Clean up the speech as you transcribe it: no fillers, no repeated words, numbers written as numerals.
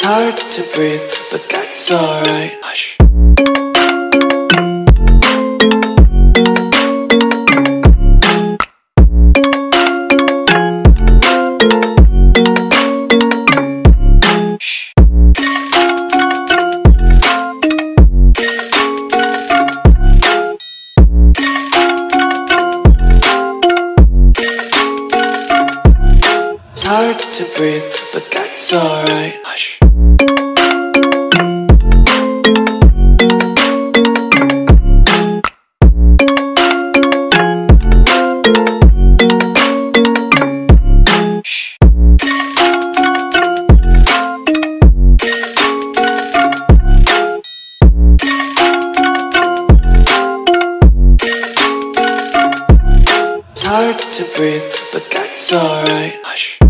hard to breathe, but that's alright. Hush. It's hard to breathe, but that's alright. Hush. It's hard to breathe, but that's alright. Hush.